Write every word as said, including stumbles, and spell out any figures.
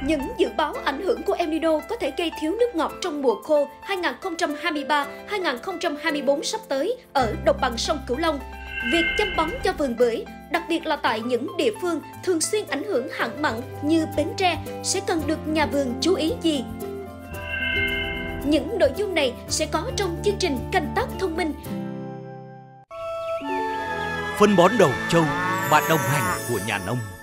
Những dự báo ảnh hưởng của El Nino có thể gây thiếu nước ngọt trong mùa khô hai nghìn không trăm hai mươi ba hai nghìn không trăm hai mươi tư sắp tới ở đồng bằng sông Cửu Long. Việc chăm bón cho vườn bưởi, đặc biệt là tại những địa phương thường xuyên ảnh hưởng hạn mặn như Bến Tre, sẽ cần được nhà vườn chú ý gì? Những nội dung này sẽ có trong chương trình Canh tác thông minh. Phân bón đầu trâu, bạn đồng hành của nhà nông.